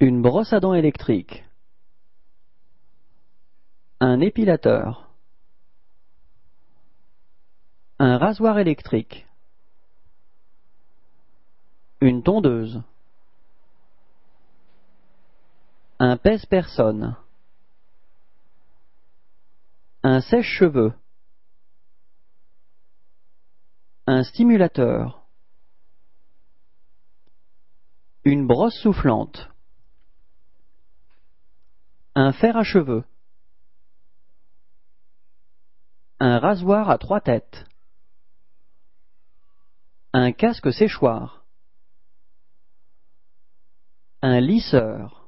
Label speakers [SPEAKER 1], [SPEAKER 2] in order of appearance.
[SPEAKER 1] Une brosse à dents électrique. Un épilateur. Un rasoir électrique. Une tondeuse. Un pèse-personne. Un sèche-cheveux. Un stimulateur. Une brosse soufflante. Un fer à cheveux. Un rasoir à 3 têtes. Un casque séchoir. Un lisseur.